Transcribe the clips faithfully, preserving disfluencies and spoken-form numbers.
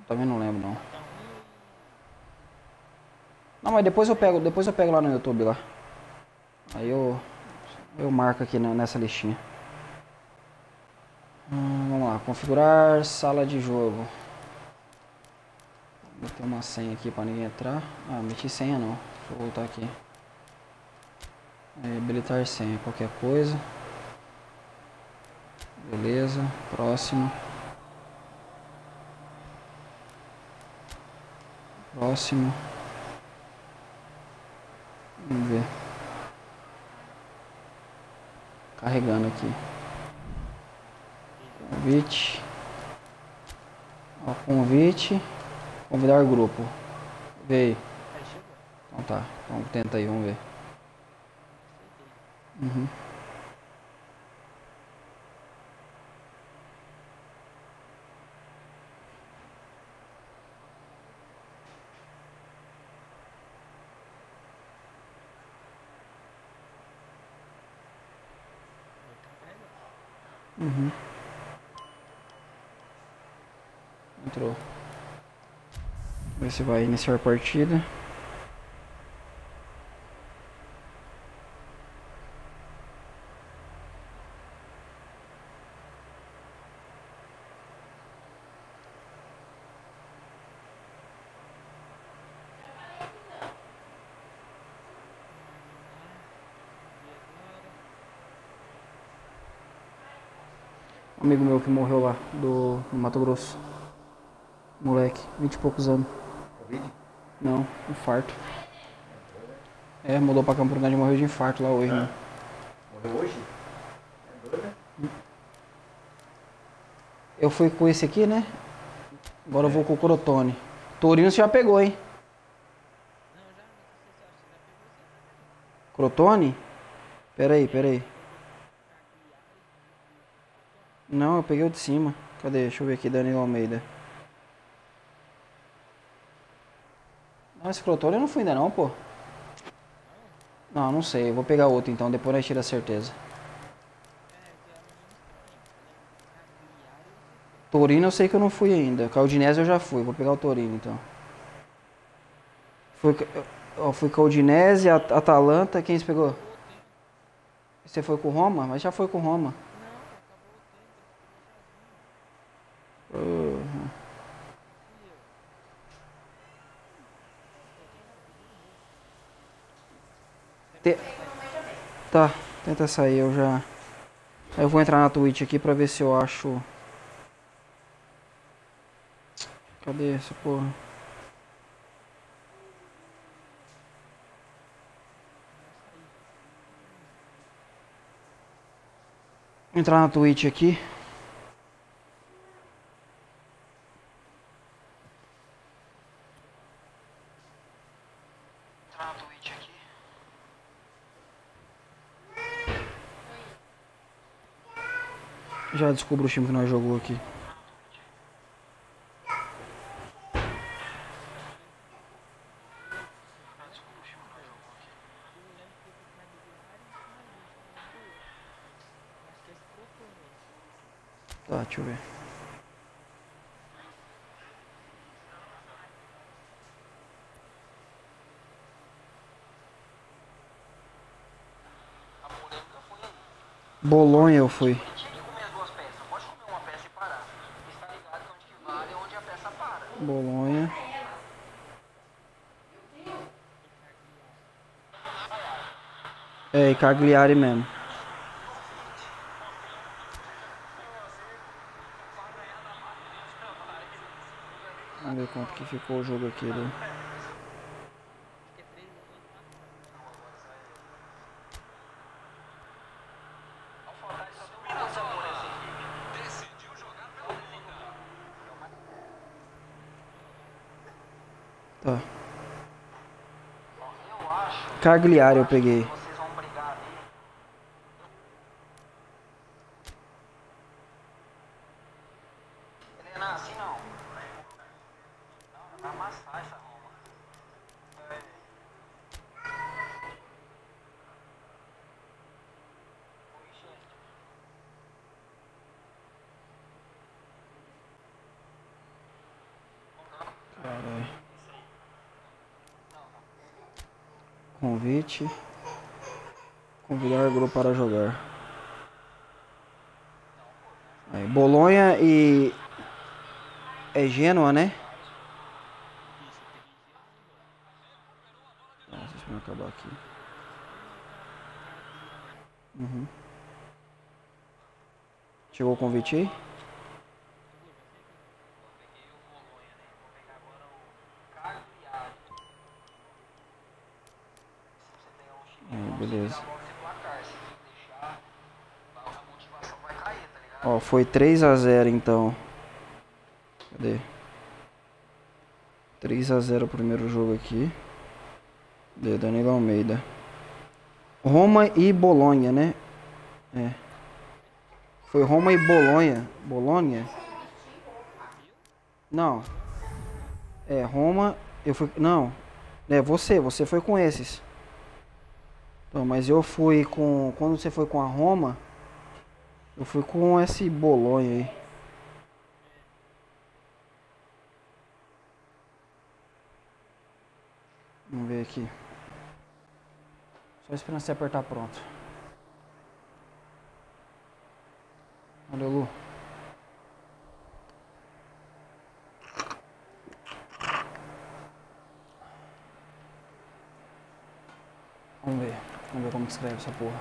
Também não lembro não. Não, mas depois eu pego, depois eu pego lá no YouTube lá. Aí eu eu marco aqui na- nessa listinha. Hum, vamos lá, configurar sala de jogo. Vou ter uma senha aqui pra ninguém entrar. Ah, meti senha não. Deixa eu voltar aqui. É, habilitar senha, qualquer coisa. Beleza, próximo. Próximo. Vamos ver. Carregando aqui. Convite. Ó, convite. Convidar grupo. Veio. Aí chegou. Então tá. Então tenta aí, vamos ver. Uhum. Aí tá carregando. Uhum. Entrou. Ver se vai iniciar a partida. E agora? Um amigo meu que morreu lá, do, do Mato Grosso. Moleque, vinte e poucos anos. Covid? Não, infarto. É, mudou pra Campo Grande e morreu de infarto lá hoje, né? Morreu hoje? É doido, né? Eu fui com esse aqui, né? Agora eu É. vou com o Crotone. Torino você já pegou, hein? Não, já, mas não sei se eu acho que você já pegou esse aqui também. Crotone? Pera aí, pera É, aí. você pegou Cagliari e, e Crotone? Não, eu peguei o de cima. Cadê? Deixa eu ver aqui, Danilo Almeida. Não, esse Crotone eu não fui ainda não, pô. Não? Não, não sei. Eu vou pegar outro então, depois nós tira a certeza. É, que eu não lembro também. Eu lembro que Cagliari você foi. Torino eu sei que eu não fui ainda. Caldinese eu já fui. Vou pegar o Torino então. Fui, ó, fui com a Udinese, a Atalanta. Quem você pegou? Acabou o tempo. Você foi com Roma? Mas já foi com Roma. Não, acabou o tempo. Ele ficou lá sozinho. Uh, Não fui eu. Pô, tem que subir de novo. Tenta te- sair, vai. Tá, tenta sair. Eu já. Eu vou entrar na Twitch aqui pra ver se eu acho. Cadê essa porra? Não saí. Entrar na Twitch aqui. Entrar na Twitch aqui. Já descubro o time que nós jogou aqui. Eu lembro que teve Cagliari e finalista. Não lembro o outro. Eu acho que é esse Crotone aí. Tá, deixa eu ver. Bolonha eu fui. Tinha que comer as duas peças. Não pode comer uma peça e parar. Está ligado que onde que vale é onde a peça para. Bolonha. E Cagliari. É, e Cagliari mesmo. Vamos ver quanto que ficou o jogo aqui. Né? Acho que é três a dois pra Cagliari. Tá. Eu acho. Cagliari eu acho que peguei. vocês vão brigar ali. Helena, assim não. Não, vai amassar essa Roma. Convite. Convidar grupo para jogar. Aí, Bolonha e... É Gênua, né? Nossa, deixa eu acabar aqui. Uhum. Chegou o convite aí? Aí, beleza. Ó, foi três a zero então. Cadê? três a zero o primeiro jogo aqui. De Danilo Almeida. Roma e Bolonha, né? É. Foi Roma e Bolonha. Bolonha? Não. É, Roma. Eu fui. Não. É você, você foi com esses. Então, mas eu fui com. Quando você foi com a Roma, eu fui com esse Bolonha aí. Vamos ver aqui. Só esperando você apertar pronto. Valeu, Lu. Vamos ver. Vamos ver como que escreve essa porra.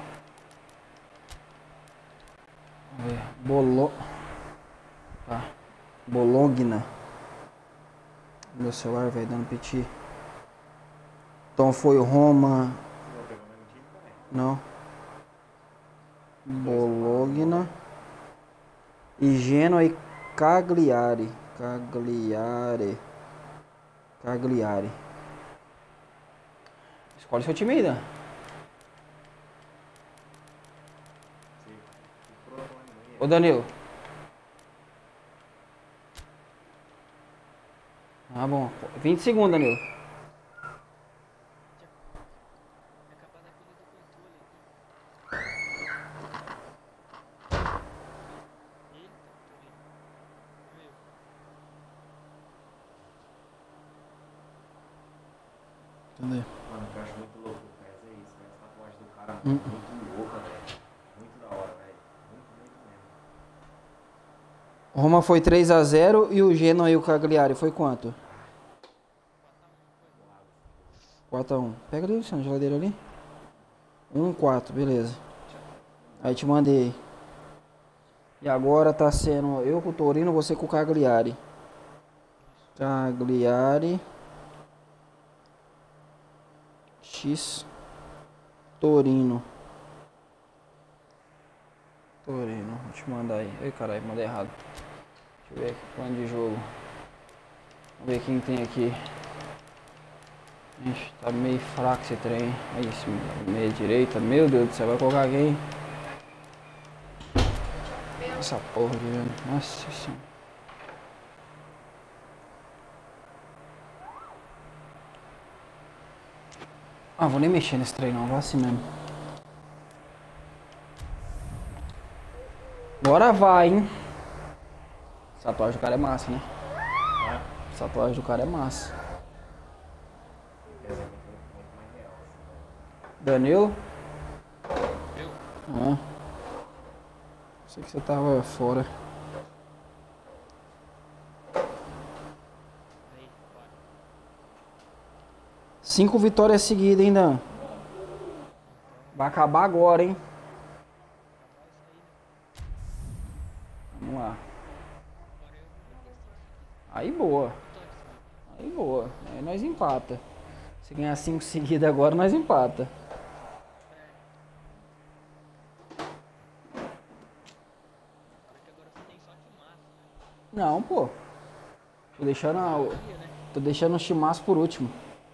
Vamos ver. Bolo... Tá. Bologna. Meu celular vai dando piti. Então foi Roma. Não. Bologna. E Genoa e Cagliari. Cagliari. Cagliari. Escolhe seu time aí, Dan. Ô Danilo. Ah, bom. vinte segundos, Danilo. Entendeu? Mano, eu acho muito louco o Pés, é isso, né? Essa tatuagem do cara hum. muito louca, velho. Muito da hora, velho. Muito, muito mesmo. Roma foi três a zero e o Genoa e o Cagliari foi quanto? quatro a um. Pega ali, Luciano, geladeira ali. um a quatro, beleza. Aí te mandei. E agora tá sendo eu com o Torino, você com o Cagliari. Cagliari. X. Torino. Torino. Vou te mandar aí. Ai, caralho, mandei errado. Deixa eu ver aqui plano de jogo. Vamos ver quem tem aqui. Ixi, tá meio fraco esse trem. Aí, esse meia direita. Meu Deus do céu, vai colocar quem? Essa porra aqui, velho. Nossa senhora. Ah, vou nem mexer nesse trem não, vou assim mesmo. Bora vai, hein? Essa tatuagem do cara é massa, né? Essa tatuagem do cara é massa. Danilo? Eu? Ah. Sei que você tava fora. Aí, bora. Cinco vitórias seguidas, hein, Dan? Vai acabar agora, hein? Vamos lá. Aí boa. Aí boa. Aí nós empata. Se ganhar cinco seguidas agora, nós empata. Não, pô. Tô deixando a... Tô deixando o Chimaço por último.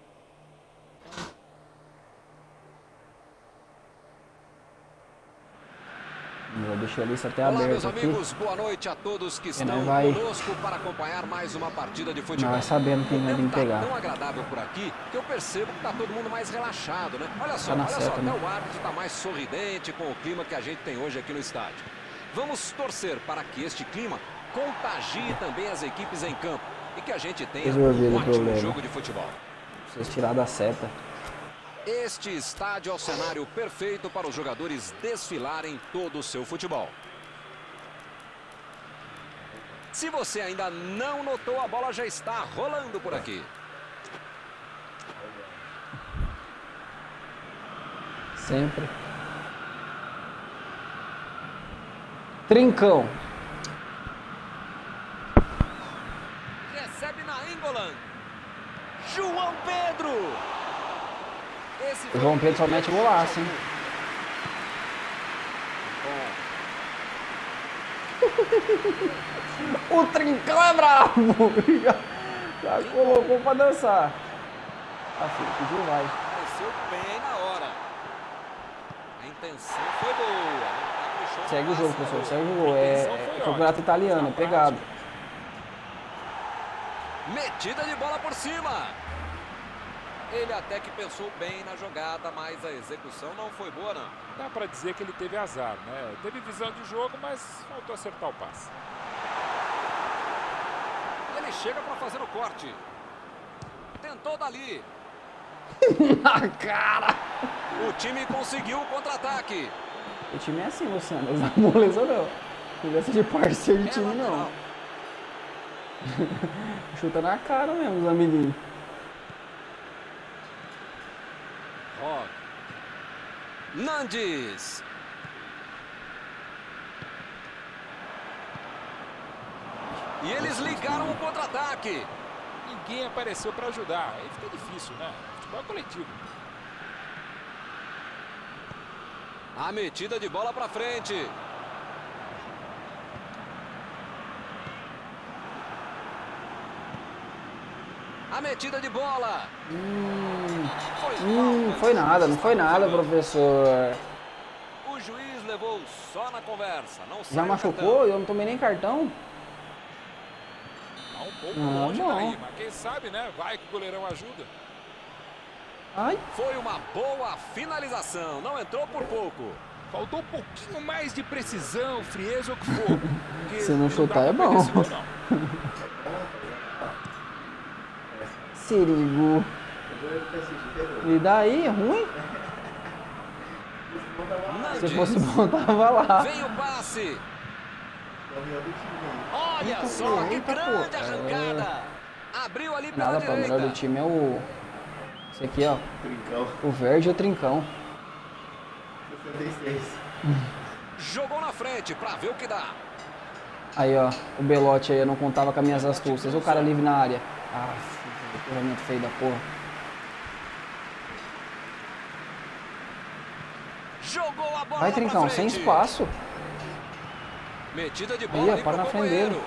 Eu deixei a lista até Olá, aberta meus aqui. amigos, boa noite a todos que estão vai... conosco para acompanhar mais uma partida de futebol. Não vai sabendo quem vai vir pegar. Tá tão agradável por aqui que eu percebo que tá todo mundo mais relaxado, né? Olha só, tá na olha seta, só, né? até o árbitro tá mais sorridente com o clima que a gente tem hoje aqui no estádio. Vamos torcer para que este clima contagie também as equipes em campo e que a gente tenha um ótimo jogo de futebol. Vocês tirar da seta. Este estádio é o cenário perfeito para os jogadores desfilarem todo o seu futebol. Se você ainda não notou, a bola já está rolando por aqui. Sempre. Trincão. Recebe na Engolan. João Pedro. Esse O João Pedro só mete golaço, hein? O Trincão é bravo! Já, já colocou pra dançar. Assim, pediu, vai. Apareceu bem na hora. A intenção foi boa. Segue o jogo, pessoal. Segue o jogo. É, é campeonato italiano, é pegado. Metida de bola por cima. Ele até que pensou bem na jogada, mas a execução não foi boa, não. Dá pra dizer que ele teve azar, né? Teve visão de jogo, mas faltou acertar o passe. Ele chega para fazer o corte. Tentou dali. Na cara! O time conseguiu o contra-ataque. O time é assim, Luciano. Usa moleza não. Não deve ser de parceiro de time, não. Chuta na cara mesmo, os amiguinhos. Ó. Nandes. E eles ligaram o contra-ataque. Ninguém apareceu para ajudar. Aí fica difícil, né? Futebol é coletivo. A metida de bola para frente. A metida de bola. Hum, Foi hum, falta. foi nada, não foi nada, professor. O juiz levou só na conversa. Não Já saiu machucou? Eu não tomei nem cartão. Tá um pouco Ah, longe bom. daí, mas quem sabe, né? Vai que o goleirão ajuda. Ai, Foi uma boa finalização. Não entrou por pouco. Faltou um pouquinho mais de precisão, frieza ou o que for. Porque se não dá chutar pra é perder bom. esse gol, não. Sirigu. E daí, ruim? Se fosse bom, tava lá. Vem o passe. Olha Eita, só pô, que eita, grande pô. arrancada. Abriu ali pela Nada, pô, o melhor do direita. time é o... Esse aqui, ó. Trincão. O verde e o Trincão. sessenta e seis. Jogou na frente pra ver o que dá. Aí, ó. O Belotti aí, eu não contava com as minhas astúcias. O cara livre na área. Ah, que corrimento feio da porra. Jogou a bola Vai, lá Trincão, pra sem frente. espaço. Metida de Aí, bola ó, ali para pro na frente companheiro. dele.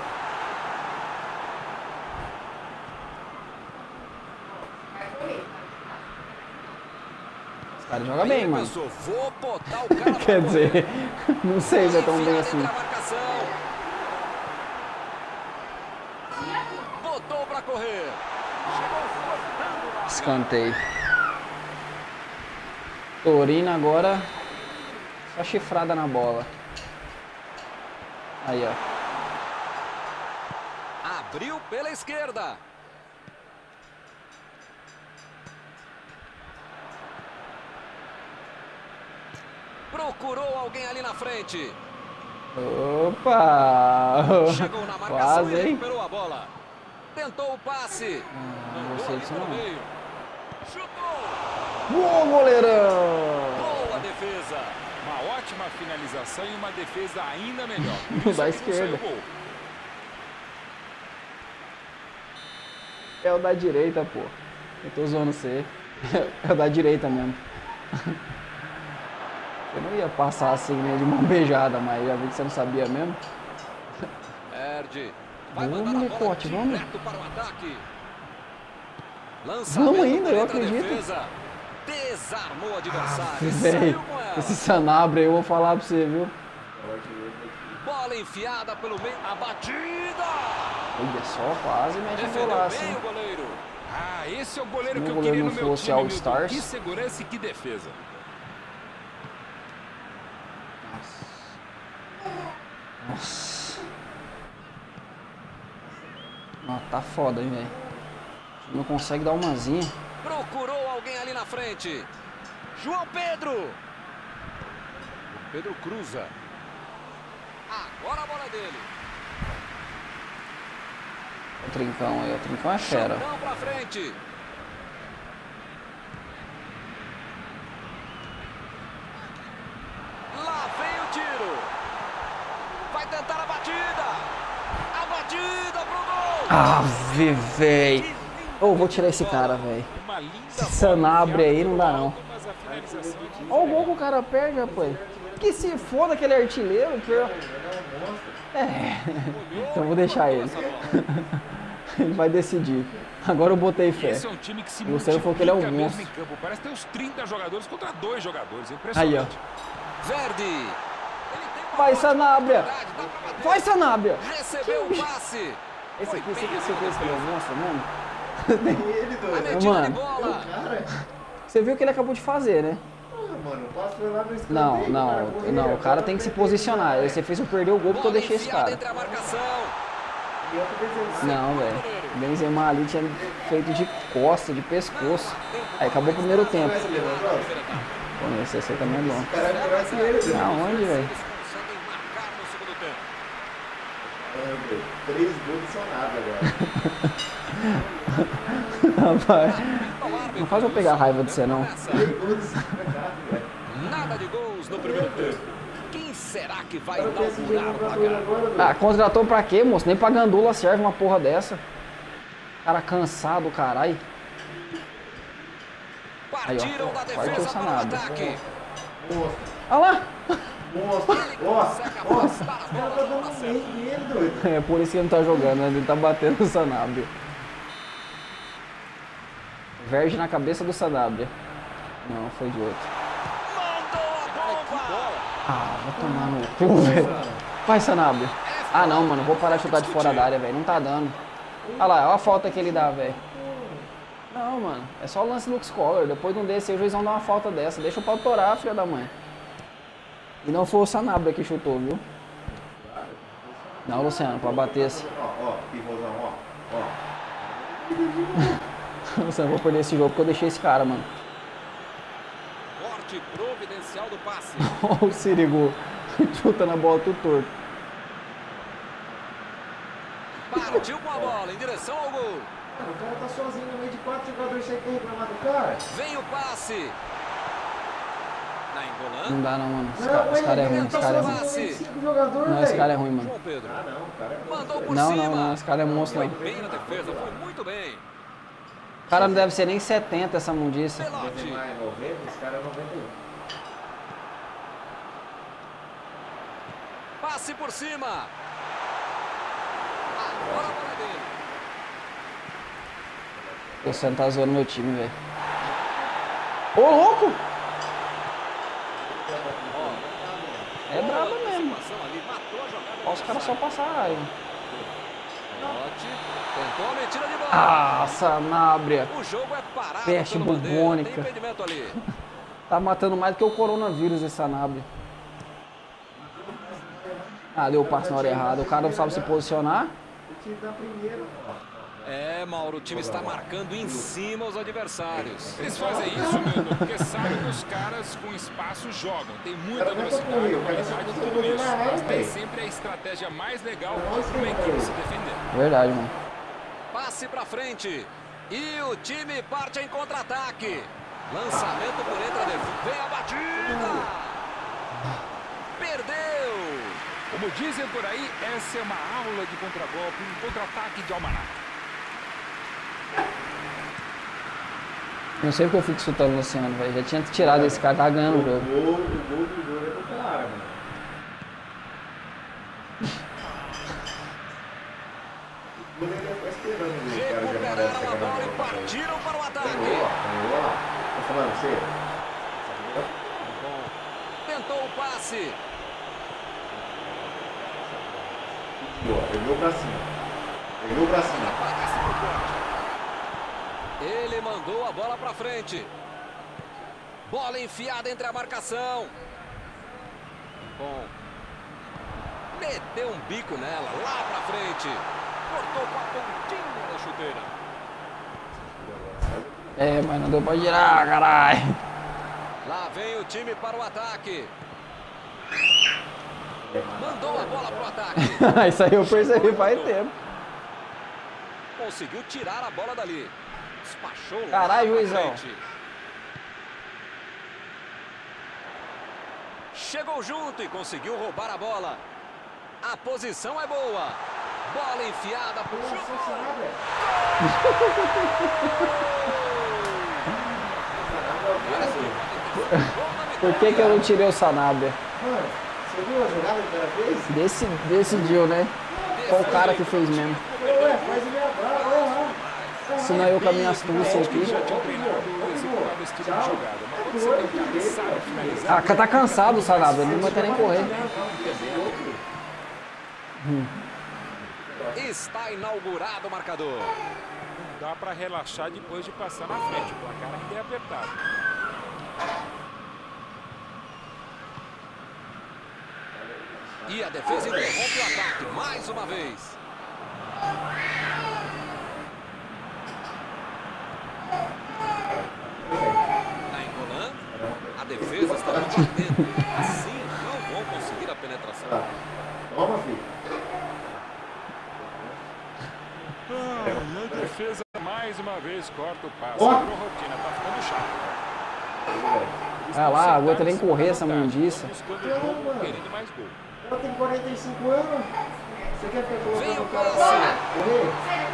Esse cara joga Aí bem, ele mano. pensou, vou botar o cara pra Quer correr. dizer, não sei se é tão bem Enfiada assim. entre a marcação. Botou pra correr. Chegou forçando lá. Escanteio. Torino agora só chifrada na bola. Aí, ó. Abriu pela esquerda. Procurou alguém ali na frente. Opa! Chegou na marcação Quase, e hein? recuperou a bola. Tentou o passe. Não Mandou gostei ali disso pelo não. meio. Chutou. Boa, goleirão! Boa defesa. Uma ótima finalização e uma defesa ainda melhor. Por isso Da é que não saiu esquerda. gol. É o da direita, pô. Eu tô zoando você. É o da direita mesmo. Eu não ia passar assim, né, de mão beijada, mas já vi que você não sabia mesmo. Perde. Vai Vamos, mandar a bola molecote, vamos. direto para o ataque. Lançamento Vamos ainda, eu por entre a acredito. defesa. Desarmou o adversário. Véi, Saiu com ela. esse Sanabria eu vou falar pra você, viu? Bola enfiada pelo meio. A batida. Olha só, quase mete um Defendeu golaço, bem hein? o goleiro. Ah, esse é o goleiro Se que o eu goleiro queria não no meu fosse time, Milton. All-Stars. Que segurança e que defesa. Nossa. Nossa, tá foda, hein, velho. Não consegue dar uma zinha. Procurou alguém ali na frente. João Pedro. O Pedro cruza. Agora a bola é dele. O Trincão aí, o Trincão é fera. Chutão pra frente. Lá vem o tiro. Vai tentar a batida. A batida pro gol. Ah, véi. Eu vou tirar esse cara, velho. Uma linda Esse Sanabria aí não dá não. mas a finalização aqui Olha o gol que o cara perde, rapaz. Que se foda aquele artilheiro. Que... É. Então eu vou deixar ele. Ele vai decidir. Agora eu botei fé. Esse é um time que se O Luciano falou que ele é um multiplica monstro. mesmo em campo. Parece ter uns trinta jogadores contra dois jogadores. Aí, Impressionante. ó. Verdi. Ele tem uma Vai, ótima Sanabria. oportunidade, dá pra bater. Vai, Sanabria. Recebeu o passe. Esse Foi aqui, você bem tem certeza que ele é um monstro mesmo? Ele, A doido. metida de Mano. bola. Cara, Você viu o que ele acabou de fazer, né? porra, mano, o passe foi lá no escanteio. Não, cara, não, correu, não. O agora cara tem que se perdeu, posicionar. velho. Você fez eu perder o gol porque eu Bola deixei esse enfiada cara. entre a marcação. E eu tô pensando, Não, velho. O Benzema ali tinha feito de costa, de pescoço. Aí acabou o primeiro tempo. esse levantou? Pô, esse esse aí também é bom. O cara é melhor que ele, velho. Aonde, velho? Eles conseguem marcar no segundo tempo. Ah, velho, três gols de sonado agora. Rapaz, Então, o árbitro não faz eu pegar raiva de você, não. começa. Três gols de sonado, velho. Nada de gols no primeiro tempo. Quem será que vai O P S G inaugurar o contratou ele placar? agora, velho. Ah, contratou pra quê, moço? Nem pra gandula serve uma porra dessa. Cara cansado, caralho. Partiram ó, da partiu defesa o para o Sanabria. ataque. Monstro, Olha lá! monstro. Ó, Consegue ó, afastar a o cara bola tá da dando bola um certa. meio nele, doido. É por isso que ele não tá jogando, né? Ele tá batendo no Sanabria. Verge na cabeça do Sanabria. Não, foi de outro. Mandou a bomba. Ah, vou tomar no cu, velho. Vai, Sanabria. Ah, não, mano. Vou parar de chutar de fora da área, velho. Não tá dando. Olha lá, olha a falta que ele dá, velho. Não, mano. É só o lance Lux Collar. Depois de um desse, aí, o juizão dá uma falta dessa. Deixa o pau torar, filha da mãe. E não foi o Sanabria que chutou, viu? Não, Luciano, pra bater assim. Ó, ó, pivôzão, ó, ó. Luciano, eu vou perder esse jogo porque eu deixei esse cara, mano. Corte providencial do passe. Olha o Sirigu. Chutando a bola tudo torto. Partiu com a bola em direção ao gol. Mano, o cara tá sozinho no meio de quatro jogadores, sai que reclamar do cara. Vem o passe. Na Não Engolan. dá não, mano. Esse Não, cara, esse ele cara é ele ruim, tá esse cara é sozinho ruim. no meio de cinco jogadores, Não, esse velho. cara é ruim, mano. João Pedro. Ah, não, o cara é bom. Mandou por Não, cima. não, não. Esse cara é monstro, Foi não. bem na defesa, foi muito bem. O cara não deve ser nem setenta essa mundiça. Pelote. Benzema é noventa, esse cara é noventa e um. Passe por cima. Agora a bola é dele. O Luciano tá zoando meu time, velho. Ô, louco! É brabo mesmo. Situação ali, matou a jogada. Olha os caras só passar a raiva. Pelote. Tentou a metida de bola. Ah, Sanabria. O jogo é parado. Peste pelo Bandeira. bubônica. Tem impedimento ali. Tá matando mais do que o coronavírus esse Sanabria. Ah, deu o passe na hora errada. O cara não sabe se posicionar. O time da primeira, ó. É, Mauro, o time está marcando em cima os adversários. Eles fazem isso, Milton, porque sabem que os caras com espaço jogam. Tem muita Cara, não é pra velocidade, correr, o cara só qualidade e precisa tudo correr isso. na área, Mas nem velho. sempre é a estratégia mais legal Nossa, para uma equipe velho. se defender. Verdade, mano. Passe pra frente. E o time parte em contra-ataque. Lançamento por entre a defesa. Vem a batida. Perdeu. Como dizem por aí, essa é uma aula de contragolpe, um contra-ataque de almanac. Não sei porque eu fico chutando o Luciano, velho. Já tinha tirado esse cara, tá ganhando o O jogo. gol, o gol do jogo é do cara, mano. O gol ele tá esperando o cara de amarelo Recuperaram a pegar na bola e bola. partiram para o ataque. Ganhou, ganhou lá. Tô falando, você. Bom, tentou o passe. Pegou, pegou pra cima. Pegou pra cima. Aparece pro corte. Ele mandou a bola para frente. Bola enfiada entre a marcação. Bom. Meteu um bico nela, lá para frente. Cortou com a pontinha da chuteira. É, mas não deu pra girar, caralho. Lá vem o time para o ataque. Mandou a bola pro ataque. Isso aí eu percebi faz tempo. Conseguiu tirar a bola dali. Despachou lá Caralho, pra juizão. frente. Chegou junto e conseguiu roubar a bola. A posição é boa. Bola enfiada pro Por que que eu não tirei o Sanabria? Mano, você viu a jogada que ela fez? Desse, decidiu, né? Qual o cara que fez mesmo? Ué, faz o meia brava, olha lá. Senão eu com a minha astúcia aqui. Já tinha treinado e executado esse tipo de jogada. Mas quando você tem que cansar de finalizar, Ah, tá cansado o Sanabria, ele não vai ter nem correr. Está inaugurado o marcador. dá para relaxar depois de passar na frente. O placar ainda é apertado. E a defesa interrompe o ataque mais uma vez. Está enrolando. A defesa está batendo. Assim não vão conseguir a penetração. Toma, filho. Ah, a defesa mais uma vez corta o passe. Ó. Virou rotina, tá ficando chato. Eles Ah estão lá, aguenta nem sentados correr essa na vantagem, mundiça. buscando o jogo, querendo mais gol. Ela tem quarenta e cinco anos. Você quer ficar Vem colocando o o cara passe. pra correr?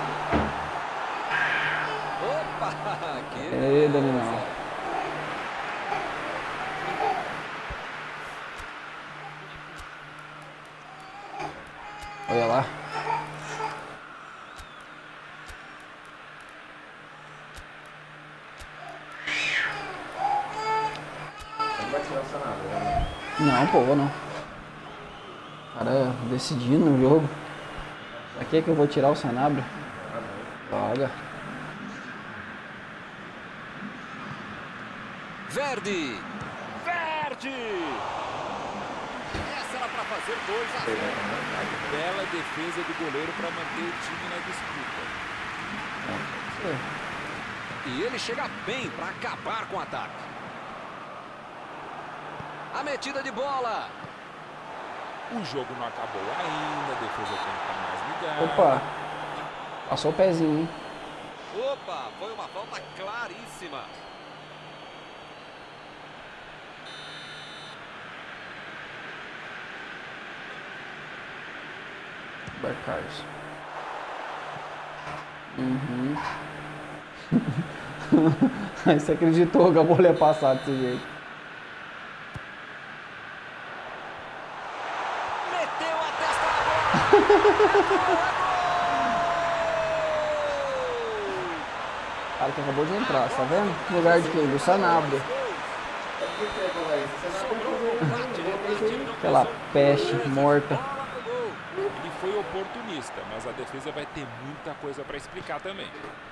Opa! Que Ei, Danilão. Olha lá. Não vai tirar o Sanabria, né? Não, pô, vou não. Cara, decidindo o jogo. Pra que que eu vou tirar o Sanabria? Joga. Verdi! Verdi! Essa era para fazer dois a zero. Bela defesa do goleiro para manter o time na disputa. E ele chega bem para acabar com o ataque. A metida de bola. O jogo não acabou ainda, a defesa tem que estar mais ligada. Opa. Passou o pezinho, hein? Opa, foi uma falta claríssima. Roberto Carlos. Uhum. Aí você acreditou que a bola ia passar desse jeito. Meteu a testa na bola. O cara que acabou de entrar, tá vendo? No lugar de quem? Do Sanabria. Aquela peste morta. Ele foi oportunista, mas a defesa vai ter muita coisa para explicar também.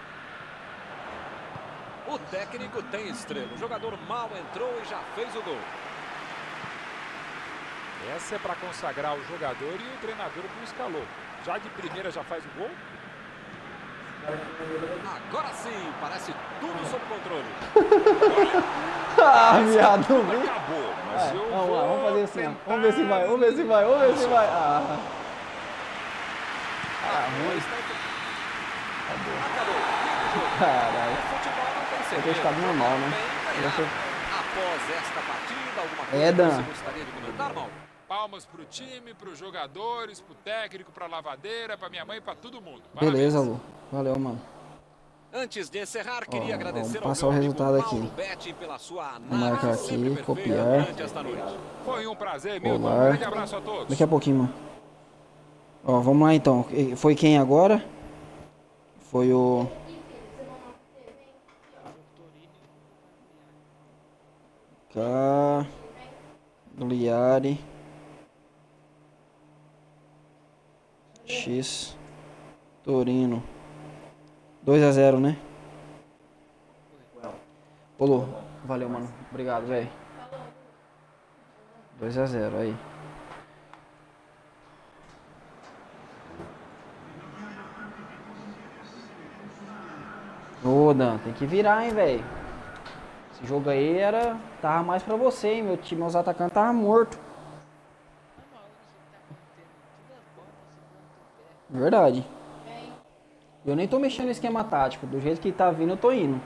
O técnico tem estrela. O jogador mal entrou e já fez o gol. Essa é para consagrar o jogador e o treinador que o escalou. Já de primeira já faz o gol? Agora sim, parece tudo sob controle. Ah, viado, não vi. Acabou, mas Vai, eu vamos vou lá, vamos fazer assim, ó. tentar- Vamos ver se vai, vamos ver se vai, vamos ver se vai. Ah, ah ruim. Acabou. Caralho. O futebol não tem Vai ter segredo. ficado normal, né? Bem Vai ser- Após esta partida, alguma coisa É, Dan. que você gostaria de comentar, mal? Palmas pro time, pros jogadores, pro técnico, pra lavadeira, pra minha mãe, pra todo mundo. Beleza, Parabéns. Lu. Valeu, mano. Antes de encerrar, queria Ó, agradecer vamos ao passar meu o amigo resultado Mauro aqui. Betti pela sua Vou marcar análise sempre aqui, perfeita copiar. durante esta noite. Foi um prazer, Milton. Olá. Um grande abraço a todos. Daqui a pouquinho, mano. Ó, vamos lá então. Foi quem agora? Foi o... Cagliari. X. Torino. dois a zero, né? Pulou. Valeu, mano. Obrigado, velho. dois a zero aí. Ô, Dan, tem que virar, hein, velho. Esse jogo aí era... Tava mais pra você, hein. Meu time, os atacantes tava morto. Verdade. Eu nem tô mexendo no esquema tático. Do jeito que tá vindo, eu tô indo.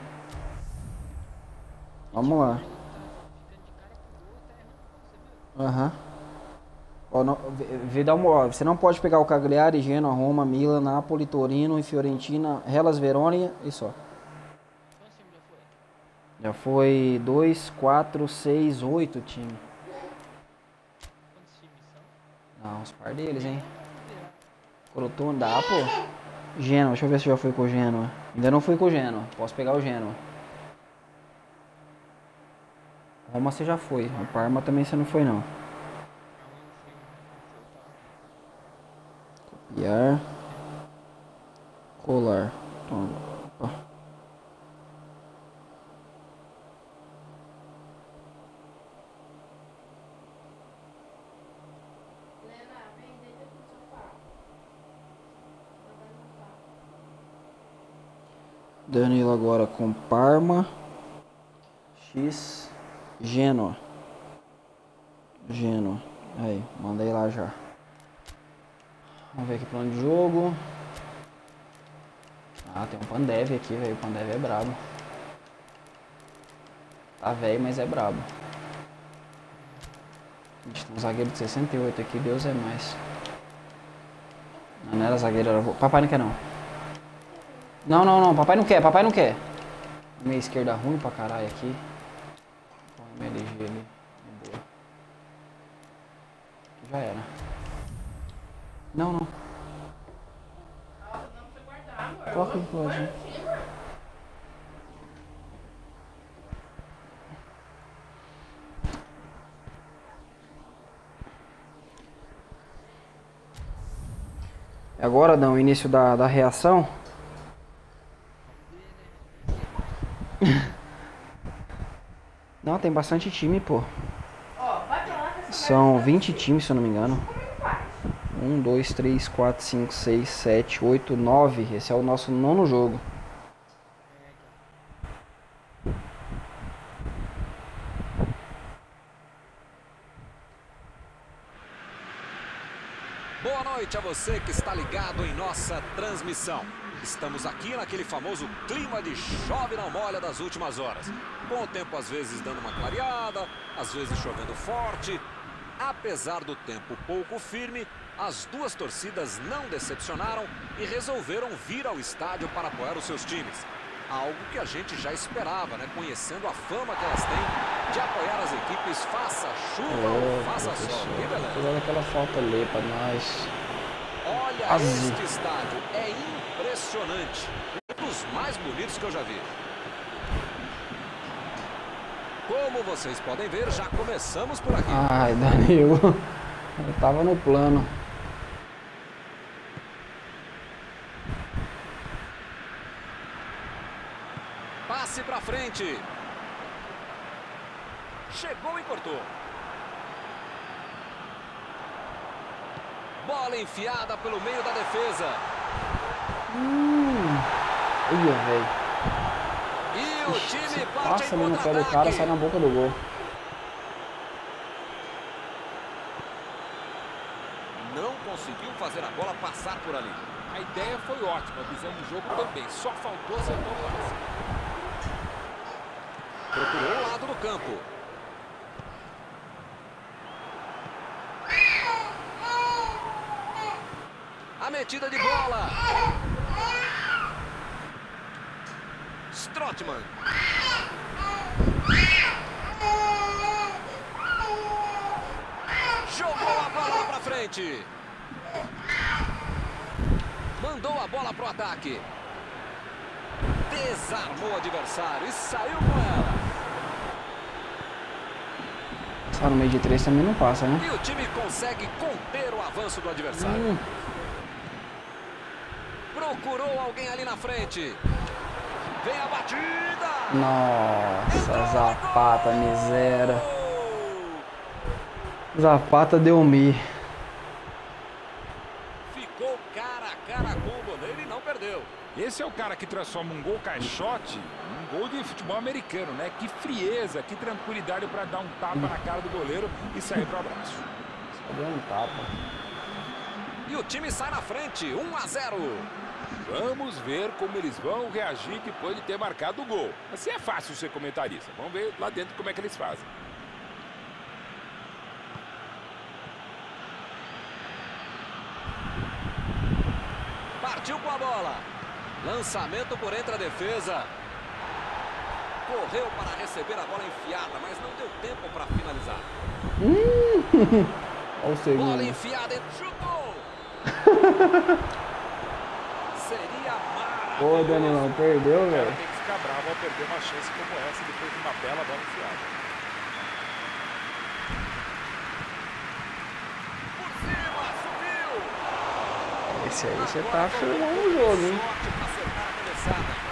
Vamos lá. Aham. Ó, não, vê, vê, dá uma, ó, você não pode pegar o Cagliari, Genoa, Roma, Milan, Napoli, Torino e Fiorentina, Hellas Verona e só. Já foi dois, quatro, seis, oito time. Não, os par deles, hein? Crotone, dá, pô. Genoa, deixa eu ver se já foi com o Genoa. Ainda não fui com o Genoa. Posso pegar o Genoa. Roma você já foi. O Parma também você não foi, não. Copiar. Colar. Toma. Opa. Danilo agora com Parma. X. Genoa. Genoa. Aí, mandei lá já. Vamos ver aqui plano de jogo. Ah, tem um Pandev aqui, velho. O Pandev é brabo. Tá velho, mas é brabo. A gente tem um zagueiro de sessenta e oito aqui, Deus é mais. Não, não era zagueiro, era... Papai não quer não. Não, não, não, papai não quer, papai não quer. Meia esquerda ruim pra caralho aqui. Põe M L G ali. Boa. Aqui já era. Não, não. Coloca aqui, pode. Agora dá o início da, da reação. Não, tem bastante time, pô. São vinte times, se eu não me engano. um, dois, três, quatro, cinco, seis, sete, oito, nove. Esse é o nosso nono jogo. Boa noite a você que está ligado em nossa transmissão. Estamos aqui naquele famoso clima de chove não molha das últimas horas. Com o tempo às vezes dando uma clareada, às vezes chovendo forte. Apesar do tempo pouco firme, as duas torcidas não decepcionaram e resolveram vir ao estádio para apoiar os seus times. Algo que a gente já esperava, né? Conhecendo a fama que elas têm de apoiar as equipes, faça chuva Oh, ou faça sol. Que beleza. Olha aquela falta ali pra nós. Olha, Azul. este estádio é impressionante. Um dos mais bonitos que eu já vi. Como vocês podem ver, já começamos por aqui. Ai, Danilo. Eu tava no plano. Passe pra frente. Chegou e cortou. Bola enfiada pelo meio da defesa. Hum. Ia, velho. E o time parte Passa em ali no pé do contra-ataque. cara, sai na boca do gol. Não conseguiu fazer a bola passar por ali. A ideia foi ótima, a visão do jogo também. Só faltou acertar o passe. Procurou o lado do campo. A metida de bola. Strootman. Jogou a bola lá pra frente. Mandou a bola pro ataque. Desarmou o adversário e saiu com ela. Só no meio de três também não passa, né? E o time consegue conter o avanço do adversário. Hum. Procurou alguém ali na frente. Vem a batida. Nossa, Zapata, miséria. Zapata deu mi. Ficou cara a cara com o goleiro e não perdeu. Esse Esse é o cara que transforma um gol caixote num gol de futebol americano, né? Que frieza, que tranquilidade para dar um tapa na cara do goleiro e sair para o abraço. Só deu um tapa. E o time sai na frente, um a zero. Vamos ver como eles vão reagir depois de ter marcado o gol. Assim é fácil ser comentarista. Vamos ver lá dentro como é que eles fazem. Partiu com a bola. Lançamento por entre a defesa. Correu para receber a bola enfiada, mas não deu tempo para finalizar. Hum. Olha o segundo. Bola enfiada e chutou. Seria maravilhoso. Pô, Danilão, perdeu, O cara velho. tem que ficar bravo ao perder uma chance como essa depois de uma bela bola enfiada. Por cima, subiu. Esse aí você tá filmando o jogo, hein? Sorte para acertar a cabeçada.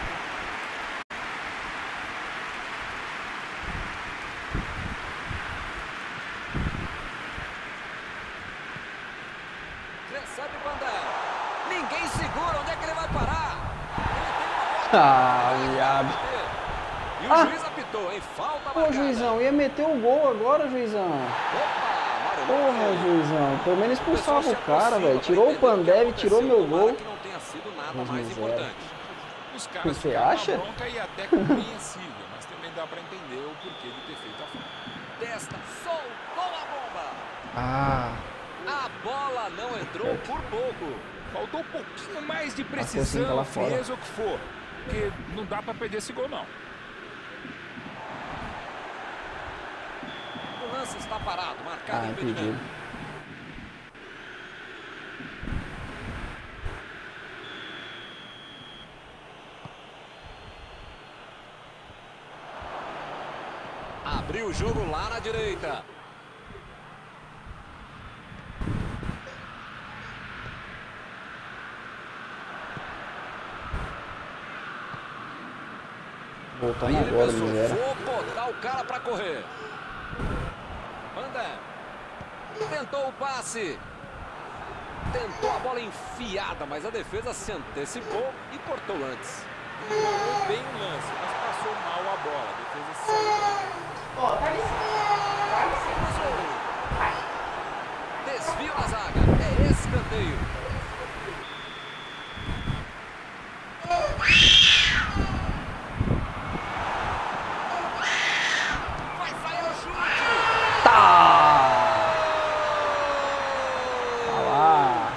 Recebe o Bandel. Ninguém segura. Onde é que ele vai parar? Ele tem uma bola. Ah, viado. E o Ah. juiz apitou, hein? Falta Pô, marcada. juizão, ia meter o gol agora, juizão. Opa, Mário Porra, Lopes. juizão. Pelo menos O pessoal expulsava se o cara, aproxima velho. pra Tirou o entender que Pandev, tirou aconteceu. meu Tomara gol. que não tenha sido nada Dois mais a zero. importante. Os caras Você ficaram acha? na bronca e até compreensível, mas também dá para entender o porquê de ter feito a falta. Testa, soltou a bomba. Ah, A bola não entrou por pouco. Faltou um pouquinho mais de assim, tá precisão, lá fora. frieza ou o que for. Porque não dá para perder esse gol, não. O lance está parado, marcado ah, impedimento. impedido. Abriu o jogo lá na direita. Voltando Aí ele agora, pensou, miséria. vou botar o cara para correr. Manda. Tentou o passe. Tentou a bola enfiada, mas a defesa se antecipou e cortou antes. Foi bem o lance, mas passou mal a bola. A defesa saiu. Desvio na zaga. É escanteio. Vai sair o chute. Tá! Tá lá.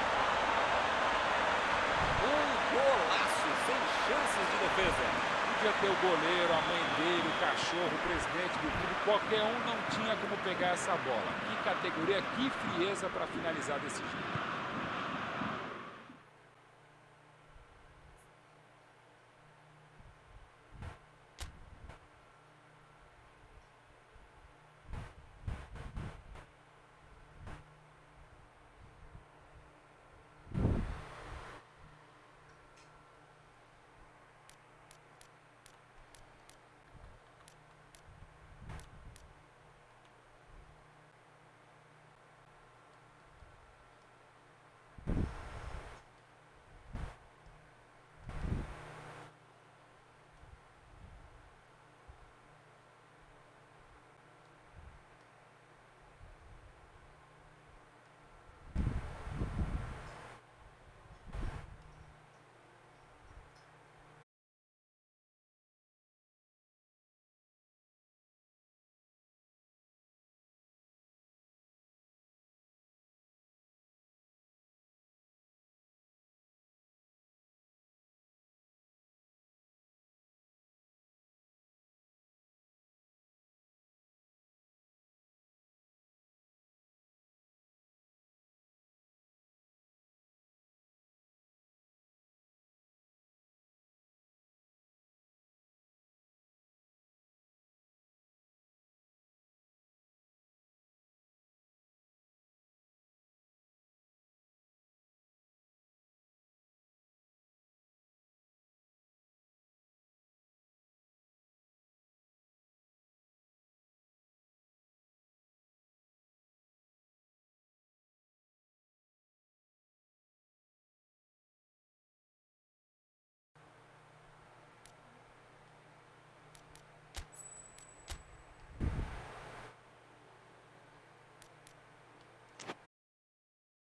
Um golaço sem chances de defesa. Podia ter o goleiro, a mãe dele, o cachorro, o presidente do clube. Qualquer um não tinha como pegar essa bola. Que categoria, que frieza para finalizar desse jeito.